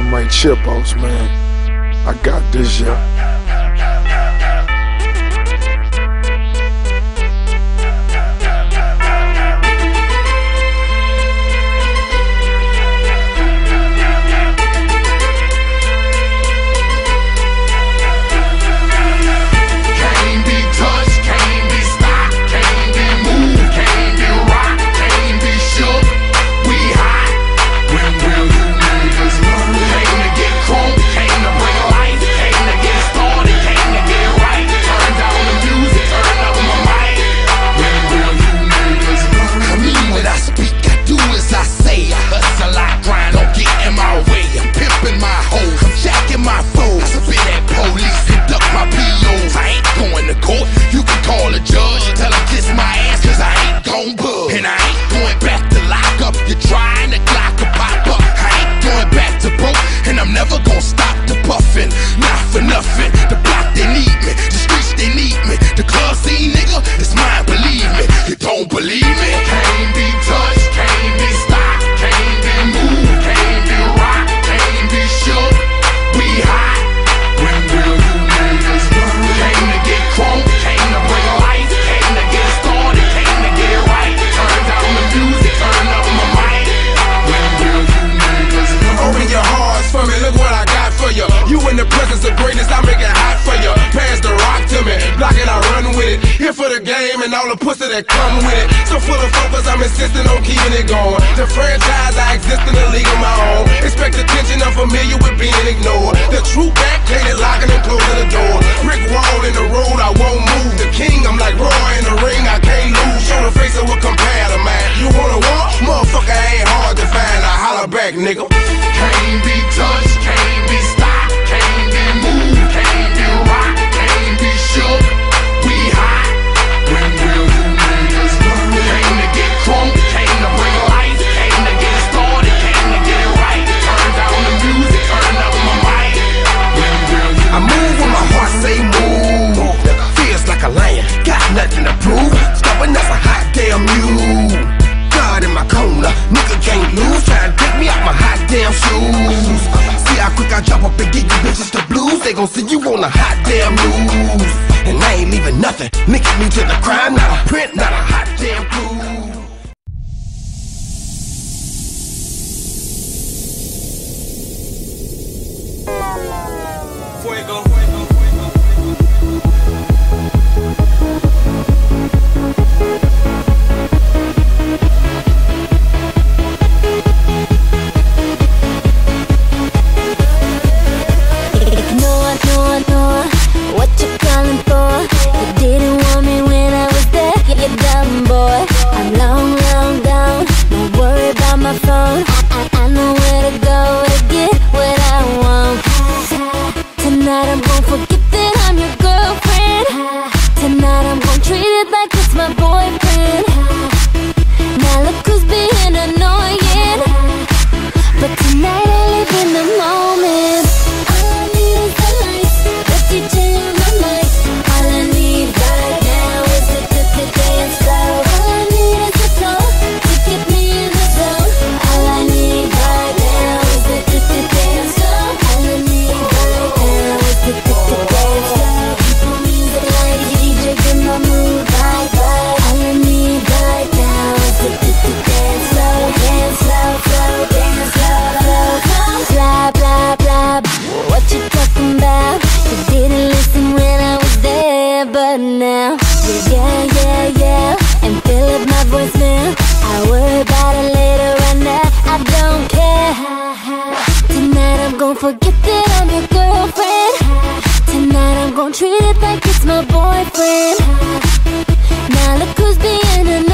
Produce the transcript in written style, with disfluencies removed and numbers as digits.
man, Chipos, man. I got this, yeah. For the game and all the pussy that come with it. So full of focus, I'm insisting on keeping it going. The franchise, I exist in a league of my own. Expect attention, I'm familiar with being ignored. The true back, plated locking and closing the door. Brick wall in the road, I won't move. The king, I'm like Roy in the ring, I can't lose. Show the face of what compare to man. You wanna walk? Motherfucker ain't hard to find. I holler back, nigga. Can't be touched, can't be stopped, can't be moved, can't be rocked, can't be shook. We hot. When will you niggas learn? Came to get crunk, came to bring life, came to get started, came to get it right. Turn down the music, turn up my mic. When will you I move when my heart say move. Feels like a lion, got nothing to prove. Stubborn as a hot damn mule. God in my corner, nigga can't lose. Try to take me out my hot damn shoes. See how quick I drop up and get you bitches the blues. They gon' see you on a hot damn news. And I ain't leaving nothing, linking me to the crime. Not a print, not a hot damn clue. Fuego. Ignore what you're calling for. You didn't want me when I was there, you dumb boy. I'm long gone, don't worry about my phone. I know where to go to get what I want. Tonight I'm gon' forget that I'm your girlfriend. Tonight I'm gon' treat it like it's my boyfriend. Now look who's being annoying. But tonight I live in the moment. All I need is the lights, the DJ on my mic. All I need right now is the dance floor. All I need is the flow to get me in the zone. All I need right now is the dance floor. All I need right now is the dance floor. People music like the DJ, get my mood right. All I need right now is the dance floor. Dance slow, slow, dance slow. Blah, blah, blah, what you talking about? You didn't listen when I was there, but now yeah, and fill up my voice now. I worry about it later, right now I don't care. Tonight I'm gon' forget that I'm your girlfriend. Tonight I'm gon' treat it like it's my boyfriend. Now look who's being annoying.